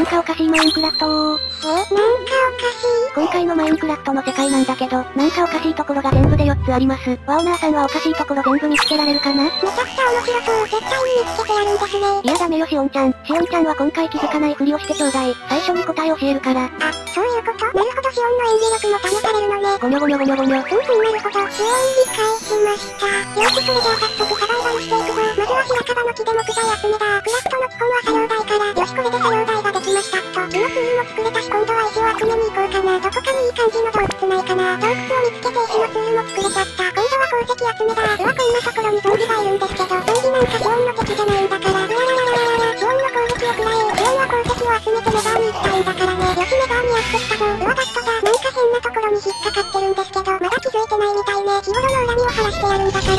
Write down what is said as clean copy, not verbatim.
かおかしいマインクラフトー。 なんかおかしい。 今回のマインクラフトの世界なんだけど、なんかおかしいところが全部で4つあります。ワオナーさんはおかしいところ全部見つけられるかな？ めちゃくちゃ面白そう。絶対に見つけてやるんですね。 いやダメよしおんちゃん。しおんちゃんは今回気づかないふりをしてちょうだい。最初に答えを教えるから。 あ、そういうこと。なるほど、シオンの演技力も試されるのね。 ごにょごにょごにょごにょ。 なるほど。シオン理解しました。よし、それじゃあ早速サバイバルしていくぞ。まずは白樺の木で木材集めだ。クラフトの基本は作業台から。よし、これで作業台ができましたと。今ツールも作れたし、今度は石を集めに行こうかな。どこかにいい感じの洞窟ないかな。洞窟を見つけて石のツールも作れちゃった。今度は鉱石集めだ。うわ、こんなところにゾンビがいるんですけど、ゾンビなんかシオンの敵じゃないんだから。うららららららら。シオンの攻撃を食らえ。シオンは鉱石を集めてネバーに行きたいんだからね。よし、ネバーにやってきたぞ。うわ、ガストだ。なんか変なところに引っかかってるんですけど、まだ気づいてないみたいね。日頃の恨みを晴らしてやるんだから。